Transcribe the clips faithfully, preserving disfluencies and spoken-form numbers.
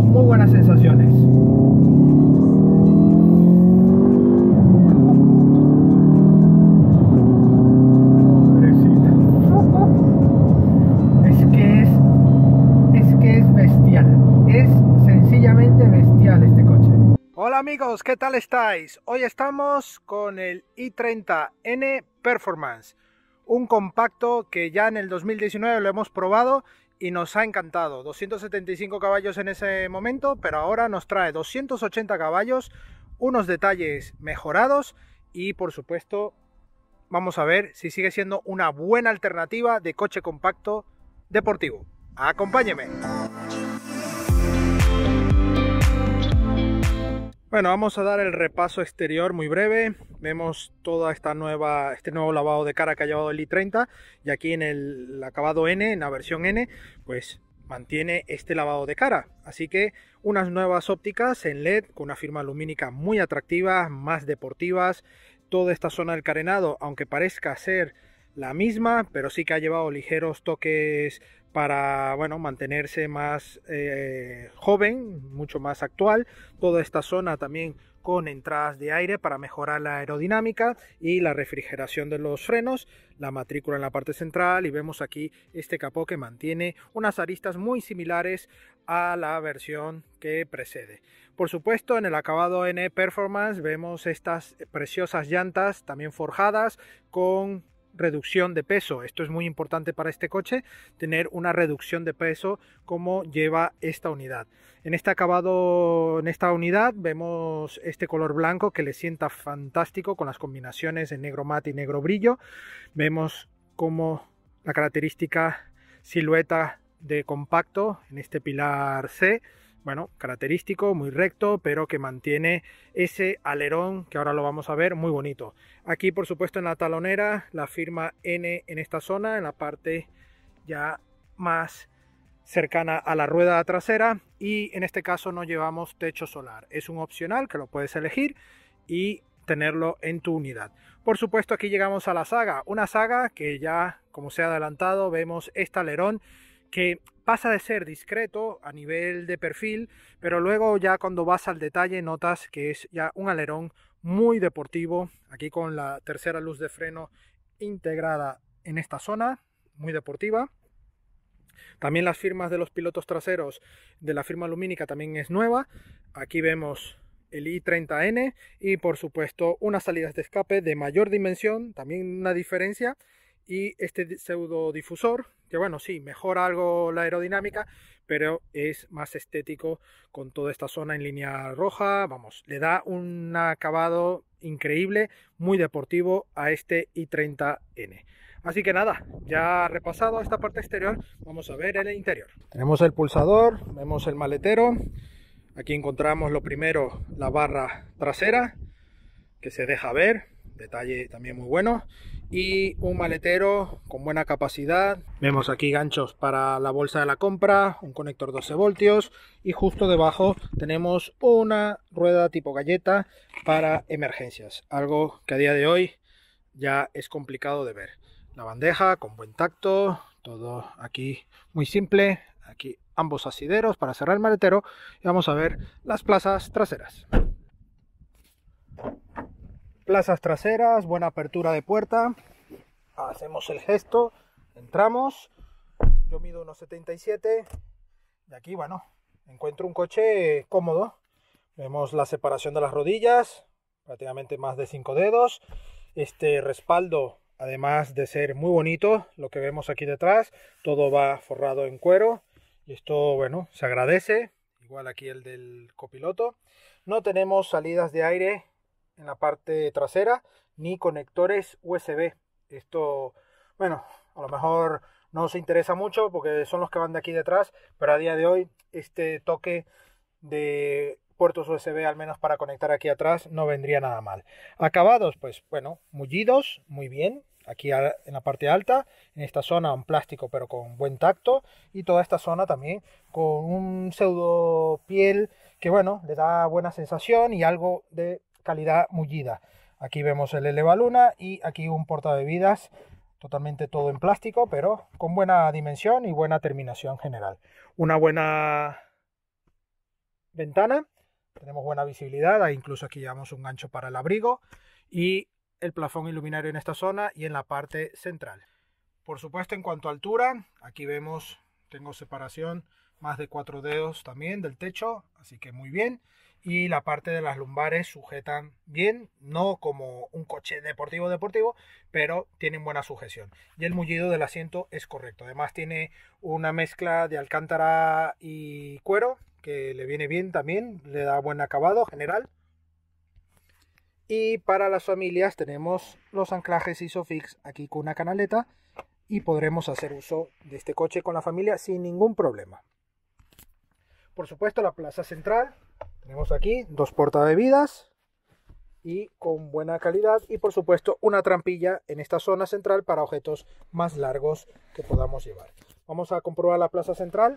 muy buenas sensaciones. Es que es, es que es bestial, es sencillamente bestial este coche. Hola amigos, ¿qué tal estáis? Hoy estamos con el i treinta ene Performance, un compacto que ya en el dos mil diecinueve lo hemos probado y nos ha encantado. doscientos setenta y cinco caballos en ese momento, pero ahora nos trae doscientos ochenta caballos, unos detalles mejorados y por supuesto vamos a ver si sigue siendo una buena alternativa de coche compacto deportivo. ¡Acompáñeme! Bueno, vamos a dar el repaso exterior muy breve. Vemos toda esta nueva, este nuevo lavado de cara que ha llevado el i treinta, y aquí en el acabado N, en la versión N, pues mantiene este lavado de cara. Así que unas nuevas ópticas en L E D con una firma lumínica muy atractiva, más deportivas. Toda esta zona del carenado, aunque parezca ser la misma, pero sí que ha llevado ligeros toques para, bueno, mantenerse más eh, joven, mucho más actual. Toda esta zona también con entradas de aire para mejorar la aerodinámica y la refrigeración de los frenos, la matrícula en la parte central, y vemos aquí este capó que mantiene unas aristas muy similares a la versión que precede. Por supuesto, en el acabado N Performance vemos estas preciosas llantas también forjadas con reducción de peso. Esto es muy importante para este coche, tener una reducción de peso como lleva esta unidad. En este acabado, en esta unidad vemos este color blanco que le sienta fantástico con las combinaciones de negro mate y negro brillo. Vemos como la característica silueta de compacto en este pilar C, bueno, característico, muy recto, pero que mantiene ese alerón que ahora lo vamos a ver, muy bonito. Aquí, por supuesto, en la talonera, la firma N en esta zona, en la parte ya más cercana a la rueda trasera, y en este caso no llevamos techo solar. Es un opcional que lo puedes elegir y tenerlo en tu unidad. Por supuesto, aquí llegamos a la saga, una saga que ya, como se ha adelantado, vemos este alerón que pasa de ser discreto a nivel de perfil, pero luego ya cuando vas al detalle notas que es ya un alerón muy deportivo, aquí con la tercera luz de freno integrada en esta zona, muy deportiva. También las firmas de los pilotos traseros de la firma lumínica también es nueva. Aquí vemos el i treinta ene y por supuesto unas salidas de escape de mayor dimensión, también una diferencia, y este pseudo difusor que, bueno, sí, mejora algo la aerodinámica, pero es más estético con toda esta zona en línea roja. Vamos, le da un acabado increíble, muy deportivo a este i treinta ene. Así que nada, ya repasado esta parte exterior, vamos a ver el interior. Tenemos el pulsador, vemos el maletero. Aquí encontramos lo primero, la barra trasera, que se deja ver, detalle también muy bueno, y un maletero con buena capacidad. Vemos aquí ganchos para la bolsa de la compra, un conector doce voltios, y justo debajo tenemos una rueda tipo galleta para emergencias, algo que a día de hoy ya es complicado de ver. La bandeja con buen tacto, todo aquí muy simple. Aquí ambos asideros para cerrar el maletero, y vamos a ver las plazas traseras. Plazas traseras, buena apertura de puerta. Hacemos el gesto, entramos. Yo mido uno setenta y siete y aquí, bueno, encuentro un coche cómodo. Vemos la separación de las rodillas, prácticamente más de cinco dedos. Este respaldo, además de ser muy bonito, lo que vemos aquí detrás, todo va forrado en cuero, y esto, bueno, se agradece. Igual aquí el del copiloto. No tenemos salidas de aire en la parte trasera ni conectores U S B. Esto, bueno, a lo mejor no os interesa mucho porque son los que van de aquí detrás, pero a día de hoy este toque de puertos U S B, al menos para conectar aquí atrás, no vendría nada mal. Acabados, pues bueno, mullidos, muy bien. Aquí en la parte alta, en esta zona un plástico pero con buen tacto, y toda esta zona también con un pseudo piel que, bueno, le da buena sensación y algo de calidad mullida. Aquí vemos el elevaluna y aquí un portabebidas, totalmente todo en plástico, pero con buena dimensión y buena terminación general. Una buena ventana, tenemos buena visibilidad, incluso aquí llevamos un gancho para el abrigo y el plafón iluminario en esta zona y en la parte central. Por supuesto, en cuanto a altura, aquí vemos, tengo separación más de cuatro dedos también del techo, así que muy bien. Y la parte de las lumbares sujetan bien, no como un coche deportivo deportivo, pero tienen buena sujeción. Y el mullido del asiento es correcto. Además tiene una mezcla de alcántara y cuero que le viene bien también, le da buen acabado general. Y para las familias tenemos los anclajes Isofix aquí con una canaleta y podremos hacer uso de este coche con la familia sin ningún problema. Por supuesto, la plaza central, tenemos aquí dos portabebidas y con buena calidad, y por supuesto una trampilla en esta zona central para objetos más largos que podamos llevar. Vamos a comprobar la plaza central.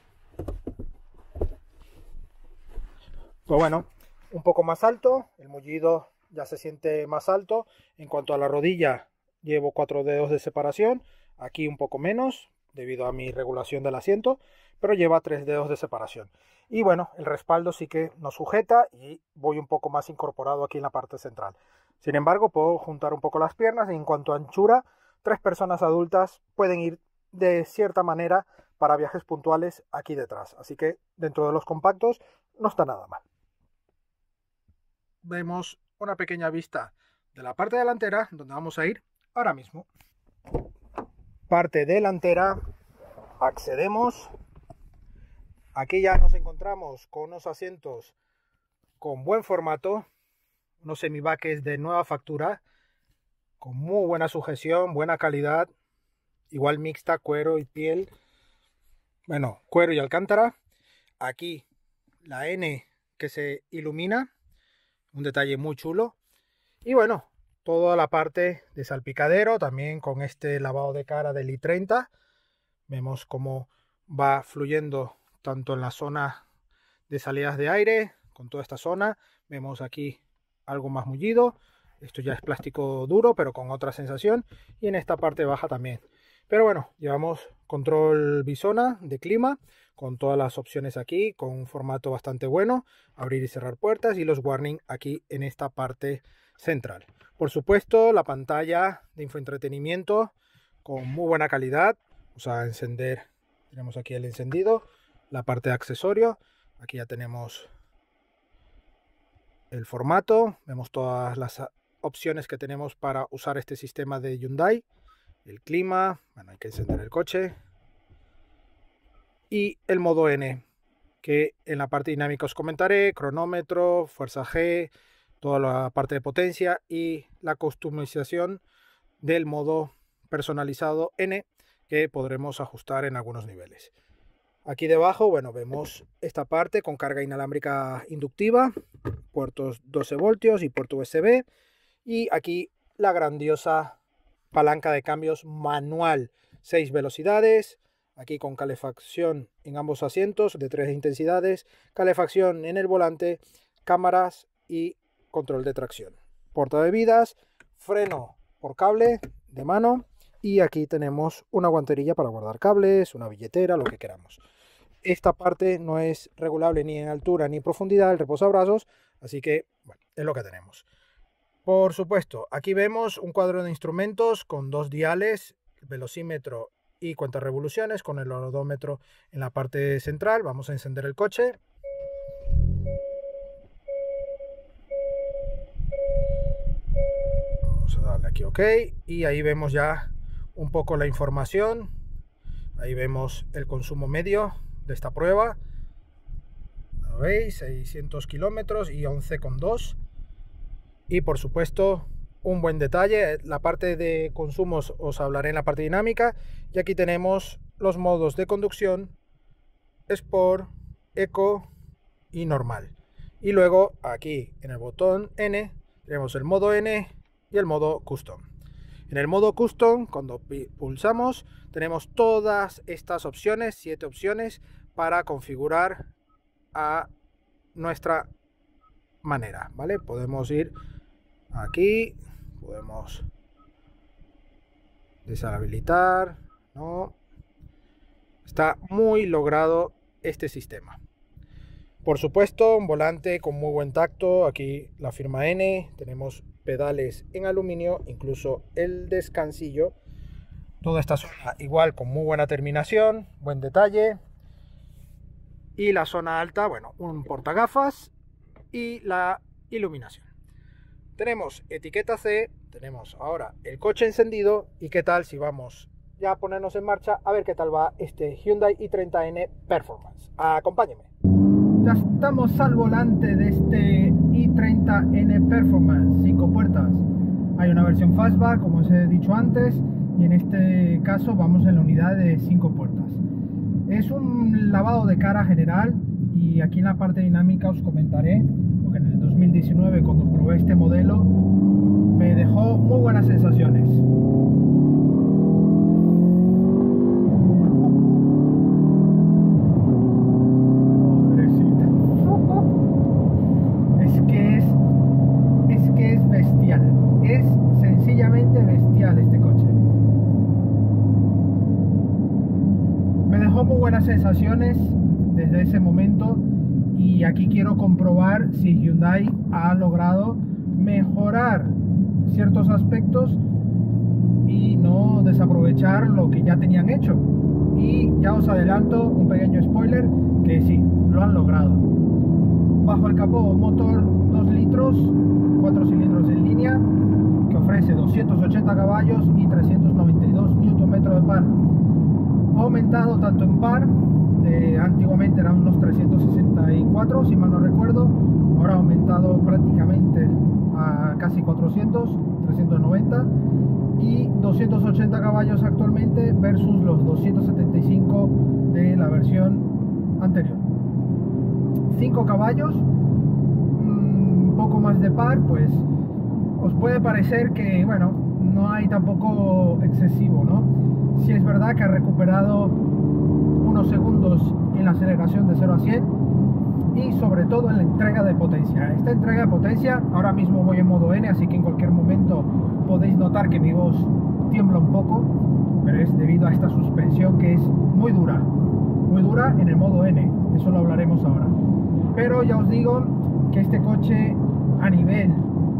Pues bueno, un poco más alto, el mullido ya se siente más alto. En cuanto a la rodilla, llevo cuatro dedos de separación, aquí un poco menos debido a mi regulación del asiento, pero lleva tres dedos de separación. Y bueno, el respaldo sí que nos sujeta y voy un poco más incorporado aquí en la parte central. Sin embargo, puedo juntar un poco las piernas y en cuanto a anchura, tres personas adultas pueden ir de cierta manera para viajes puntuales aquí detrás. Así que dentro de los compactos no está nada mal. Vemos una pequeña vista de la parte delantera donde vamos a ir ahora mismo. Parte delantera, accedemos. Aquí ya nos encontramos con unos asientos con buen formato, unos semibaques de nueva factura, con muy buena sujeción, buena calidad, igual mixta, cuero y piel, bueno, cuero y alcántara. Aquí la N que se ilumina, un detalle muy chulo. Y bueno, toda la parte de salpicadero también con este lavado de cara del i treinta. Vemos cómo va fluyendo tanto en la zona de salidas de aire, con toda esta zona. Vemos aquí algo más mullido. Esto ya es plástico duro, pero con otra sensación. Y en esta parte baja también. Pero bueno, llevamos control bisona de clima, con todas las opciones aquí, con un formato bastante bueno, abrir y cerrar puertas y los warning aquí en esta parte central. Por supuesto, la pantalla de infoentretenimiento con muy buena calidad. Vamos a encender, tenemos aquí el encendido, la parte de accesorio, aquí ya tenemos el formato, vemos todas las opciones que tenemos para usar este sistema de Hyundai, el clima, bueno, hay que encender el coche, y el modo N, que en la parte dinámica os comentaré, cronómetro, fuerza G, toda la parte de potencia y la customización del modo personalizado N, que podremos ajustar en algunos niveles. Aquí debajo, bueno, vemos esta parte con carga inalámbrica inductiva, puertos doce voltios y puerto U S B, y aquí la grandiosa palanca de cambios manual, seis velocidades, aquí con calefacción en ambos asientos de tres intensidades, calefacción en el volante, cámaras y control de tracción. Portabebidas, freno por cable de mano y aquí tenemos una guanterilla para guardar cables, una billetera, lo que queramos. Esta parte no es regulable ni en altura ni en profundidad, el reposabrazos, así que bueno, es lo que tenemos. Por supuesto, aquí vemos un cuadro de instrumentos con dos diales, velocímetro y cuántas revoluciones, con el odómetro en la parte central. Vamos a encender el coche. Vamos a darle aquí OK y ahí vemos ya un poco la información. Ahí vemos el consumo medio de esta prueba. ¿Lo veis? seiscientos kilómetros y once coma dos. Y por supuesto, un buen detalle, la parte de consumos os hablaré en la parte dinámica. Y aquí tenemos los modos de conducción, Sport, Eco y normal. Y luego aquí en el botón N tenemos el modo N y el modo Custom. En el modo Custom, cuando pulsamos, tenemos todas estas opciones, siete opciones, para configurar a nuestra manera, ¿vale? Podemos ir aquí, podemos deshabilitar, ¿no? Está muy logrado este sistema. Por supuesto, un volante con muy buen tacto, aquí la firma N, tenemos pedales en aluminio, incluso el descansillo. Toda esta zona igual con muy buena terminación, buen detalle. Y la zona alta, bueno, un portagafas y la iluminación. Tenemos etiqueta C, tenemos ahora el coche encendido. Y qué tal si vamos ya a ponernos en marcha a ver qué tal va este Hyundai i treinta N Performance. Acompáñenme. Ya estamos al volante de este i treinta N Performance, cinco puertas. Hay una versión fastback, como os he dicho antes, y en este caso vamos en la unidad de cinco puertas. Es un lavado de cara general, y aquí en la parte dinámica os comentaré, porque en el dos mil diecinueve, cuando probé este modelo, me dejó muy buenas sensaciones. Es que es, es que es bestial, es sencillamente bestial este coche. Me dejó muy buenas sensaciones desde ese momento, y aquí quiero comprobar si Hyundai ha logrado mejorar ciertos aspectos y no desaprovechar lo que ya tenían hecho. Y ya os adelanto un pequeño spoiler, que sí, lo han logrado. Bajo el capó, un motor dos litros, cuatro cilindros en línea, que ofrece doscientos ochenta caballos y trescientos noventa y dos newton metros de par. Ha aumentado tanto en par, de, antiguamente eran unos trescientos sesenta y cuatro, si mal no recuerdo, ahora ha aumentado prácticamente a casi cuatrocientos, trescientos noventa, y doscientos ochenta caballos actualmente versus los doscientos setenta y cinco de la versión anterior. cinco caballos, un poco más de par, pues os puede parecer que, bueno, no hay tampoco excesivo, ¿no? Si es verdad que ha recuperado unos segundos en la aceleración de cero a cien, y sobre todo en la entrega de potencia. Esta entrega de potencia, ahora mismo voy en modo N, así que en cualquier momento podéis notar que mi voz tiembla un poco, pero es debido a esta suspensión que es muy dura, muy dura en el modo N, eso lo hablaremos ahora. Pero ya os digo que este coche, a nivel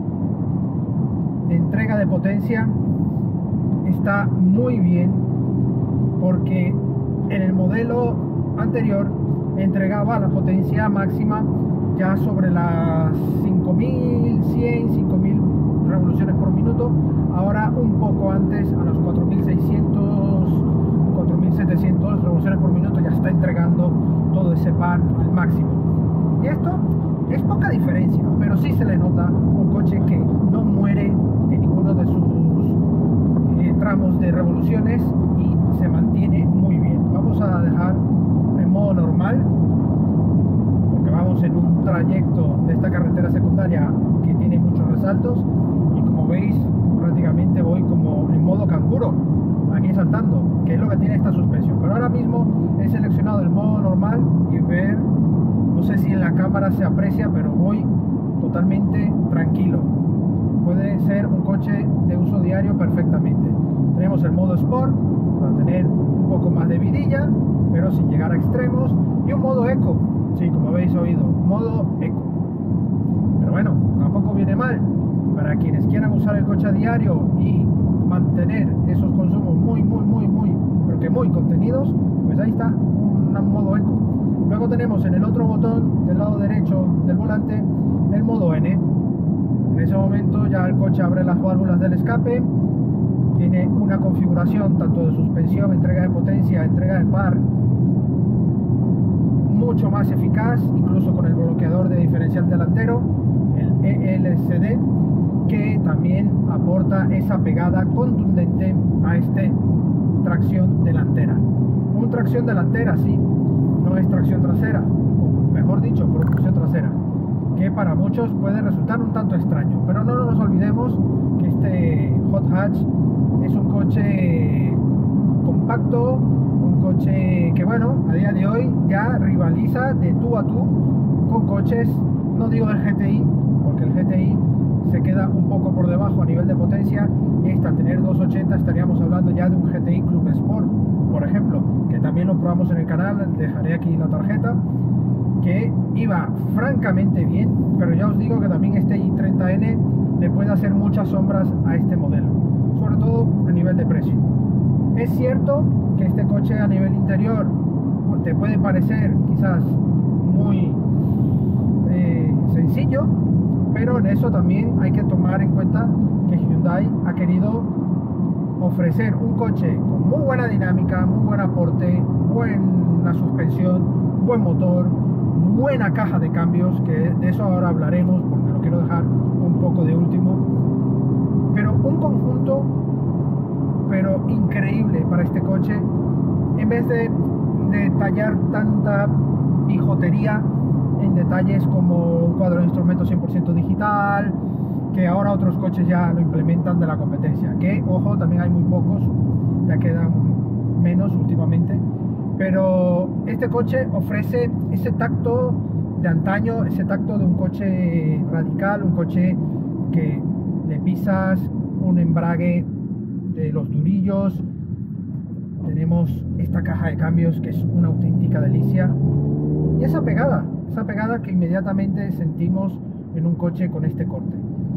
de entrega de potencia, está muy bien, porque en el modelo anterior entregaba la potencia máxima ya sobre las cinco mil cien, cinco mil revoluciones por minuto. Ahora un poco antes, a las cuatro mil seiscientos, cuatro mil setecientos revoluciones por minuto, ya está entregando todo ese par al máximo. Y esto es poca diferencia, pero sí se le nota un coche que no muere en ninguno de sus eh, tramos de revoluciones y se mantiene muy bien. Vamos a dejar en modo normal, porque vamos en un trayecto de esta carretera secundaria que tiene muchos resaltos, y como veis prácticamente voy como en modo canguro, aquí saltando, que es lo que tiene esta suspensión. Pero ahora mismo he seleccionado el modo normal y ver, no sé si en la cámara se aprecia, pero voy totalmente tranquilo. Puede ser un coche de uso diario perfectamente. Tenemos el modo Sport para tener un poco más de vidilla, pero sin llegar a extremos, y un modo Eco, sí, como habéis oído, modo Eco. Pero bueno, tampoco viene mal para quienes quieran usar el coche a diario y mantener esos consumos muy, muy, muy, muy, pero que muy contenidos. Pues ahí está, un, un modo Eco. Luego tenemos en el otro botón del lado derecho del volante el modo N. En ese momento ya el coche abre las válvulas del escape, tiene una configuración tanto de suspensión, entrega de potencia, entrega de par mucho más eficaz, incluso con el bloqueador de diferencial delantero, el E L C D, que también aporta esa pegada contundente a este tracción delantera. Un tracción delantera, sí, no es tracción trasera, o mejor dicho, propulsión trasera, que para muchos puede resultar un tanto extraño, pero no nos olvidemos que este Hot Hatch es un coche compacto, un coche que, bueno, a día de hoy ya rivaliza de tú a tú con coches, no digo del G T I, porque el G T I se queda un poco por debajo a nivel de potencia, y esta tener los ochenta estaríamos hablando ya de un G T I Club Sport, por ejemplo, que también lo probamos en el canal, dejaré aquí la tarjeta, que iba francamente bien, pero ya os digo que también este i treinta ene le puede hacer muchas sombras a este modelo, sobre todo a nivel de precio. Es cierto que este coche a nivel interior te puede parecer quizás muy eh, sencillo, pero en eso también hay que tomar en cuenta que Hyundai ha querido ofrecer un coche con muy buena dinámica, muy buen aporte, buena suspensión, buen motor, buena caja de cambios, que de eso ahora hablaremos porque lo quiero dejar un poco de último, pero un conjunto pero increíble para este coche. En vez de detallar tanta bijutería en detalles como un cuadro de instrumentos cien por ciento digital, que ahora otros coches ya lo implementan de la competencia, que ojo, también hay muy pocos, ya quedan menos últimamente, pero este coche ofrece ese tacto de antaño, ese tacto de un coche radical, un coche que le pisas un embrague de los durillos. Tenemos esta caja de cambios que es una auténtica delicia, y esa pegada, esa pegada que inmediatamente sentimos en un coche con este corte.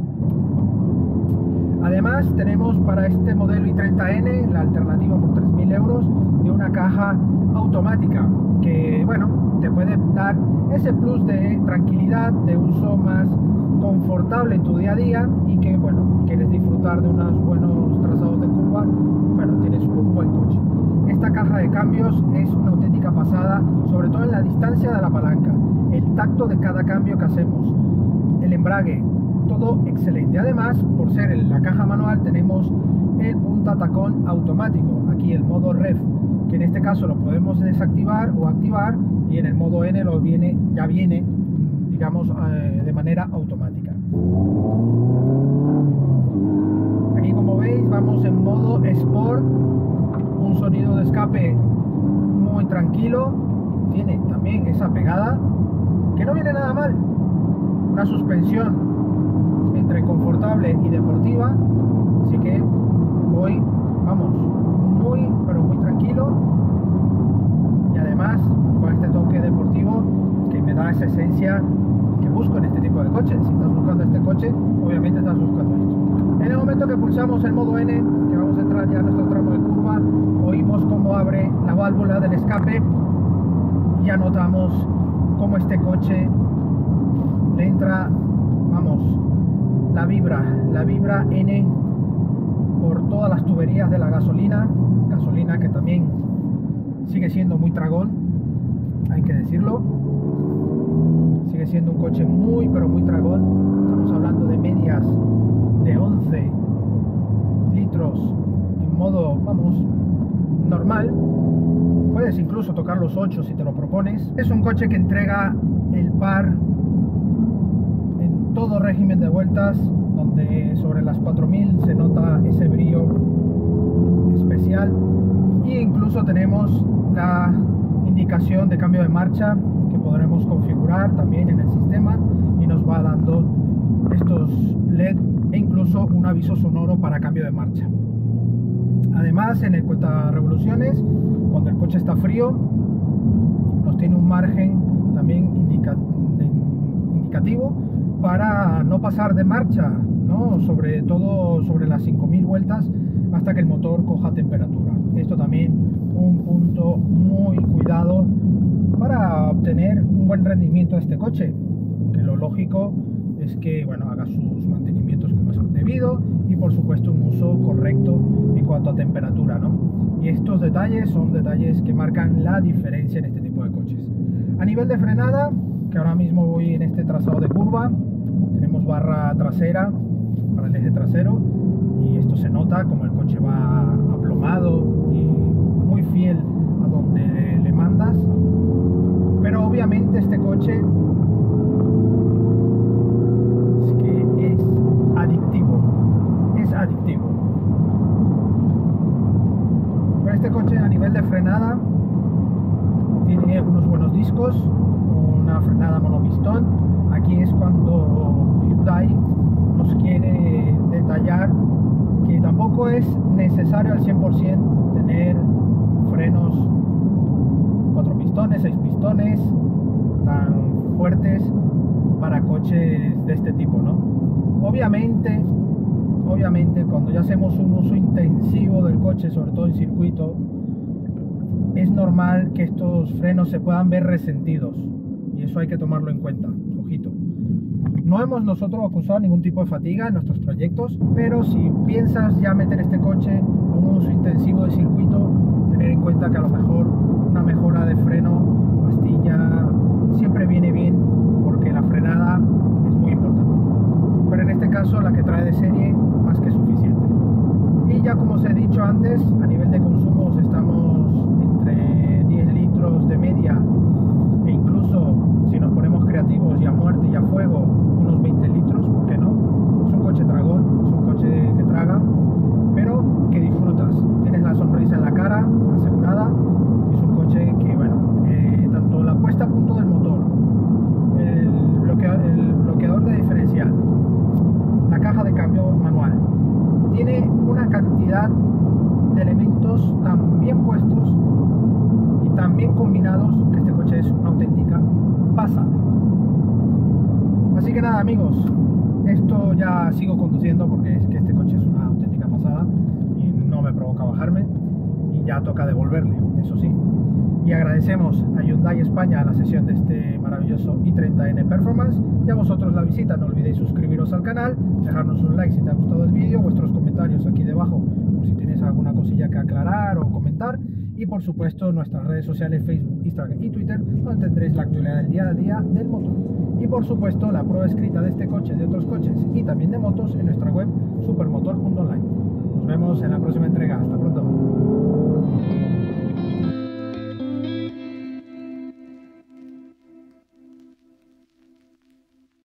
Además tenemos para este modelo i treinta ene la alternativa por tres mil euros de una caja automática que, bueno, te puede dar ese plus de tranquilidad, de uso más confortable en tu día a día, y que, bueno, quieres disfrutar de unos buenos trazados de curva, bueno, tienes un buen coche. Esta caja de cambios es una auténtica pasada, sobre todo en la distancia de la palanca, el tacto de cada cambio que hacemos, el embrague, todo excelente. Además, por ser en la caja manual, tenemos el punta tacón automático, aquí el modo ref, que en este caso lo podemos desactivar o activar, y en el modo N lo viene, ya viene, digamos, eh, de manera automática. Aquí, como veis, vamos en modo Sport, un sonido de escape muy tranquilo, tiene también esa pegada que no viene nada mal, una suspensión entre confortable y deportiva, así que voy, vamos, muy pero muy tranquilo, y además con este toque deportivo que me da esa esencia que busco en este tipo de coches. Si estás buscando este coche, obviamente estás buscando esto. En el momento que pulsamos el modo N, que vamos a entrar ya a nuestro tramo de curva, oímos cómo abre la válvula del escape, y ya notamos cómo este coche le entra, vamos, la vibra, la vibra N por todas las tuberías de la gasolina, gasolina que también sigue siendo muy tragón, hay que decirlo, sigue siendo un coche muy pero muy tragón. Estamos hablando de medias de once litros en modo, vamos, normal, puedes incluso tocar los ocho si te lo propones. Es un coche que entrega el par en todo régimen de vueltas, donde sobre las cuatro mil se nota ese brillo especial, e incluso tenemos la indicación de cambio de marcha que podremos configurar también en el sistema, y nos va dando estos L E D e incluso un aviso sonoro para cambio de marcha. Además, en el cuenta revoluciones, cuando el coche está frío, nos tiene un margen también indica, de, indicativo para no pasar de marcha, ¿no? Sobre todo sobre las cinco mil vueltas, hasta que el motor coja temperatura. Esto también un punto muy cuidado para obtener un buen rendimiento de este coche, que lo lógico es que, bueno, haga sus mantenimientos como es debido, y por supuesto un uso correcto en cuanto a temperatura, ¿no? Y estos detalles son detalles que marcan la diferencia en este tipo de coches. A nivel de frenada, que ahora mismo voy en este trazado de curva, tenemos barra trasera para el eje trasero, y esto se nota como el coche va aplomado y muy fiel a donde le mandas. Pero obviamente este coche es que es adictivo, es adictivo. Pero este coche a nivel de frenada tiene unos buenos discos, una frenada monopistón. Aquí es cuando Hyundai nos quiere detallar que tampoco es necesario al cien por cien tener frenos cuatro pistones, seis pistones tan fuertes para coches de este tipo, ¿no? Obviamente, obviamente cuando ya hacemos un uso intensivo del coche, sobre todo en circuito, es normal que estos frenos se puedan ver resentidos, y eso hay que tomarlo en cuenta, ojito. No hemos nosotros acusado ningún tipo de fatiga en nuestros trayectos, pero si piensas ya meter este coche en un uso intensivo de circuito, tener en cuenta que a lo mejor una mejora de freno, pastilla, siempre viene bien, porque la frenada es muy importante. Pero en este caso la que trae de serie, más que suficiente. Y ya como os he dicho antes, a nivel de consumos estamos entre diez litros de media, e incluso si nos ponemos creativos y a muerte y a fuego, unos veinte litros, ¿por qué no? Es un coche tragón, es un coche que traga, pero que disfrutas. Tienes la sonrisa en la cara, asegurada. Es un coche que, bueno, eh, tanto la puesta a punto del motor, el, bloquea, el bloqueador de diferencial, la caja de cambio manual, tiene una cantidad de elementos tan bien puestos y tan bien combinados que este coche es una auténtica pasada. Así que nada, amigos, esto ya sigo conduciendo porque es que este coche es una auténtica pasada y no me provoca bajarme, y ya toca devolverle, eso sí. Y agradecemos a Hyundai España la sesión de este maravilloso i treinta ene Performance, y a vosotros la visita. No olvidéis suscribiros al canal, dejarnos un like si te ha gustado el vídeo, vuestros comentarios aquí debajo por si tienes alguna cosilla que aclarar o comentar, y por supuesto nuestras redes sociales Facebook, Instagram y Twitter, donde tendréis la actualidad del día a día del motor. Y por supuesto la prueba escrita de este coche, de otros coches y también de motos en nuestra web supermotor punto online. Nos vemos en la próxima entrega. Hasta pronto.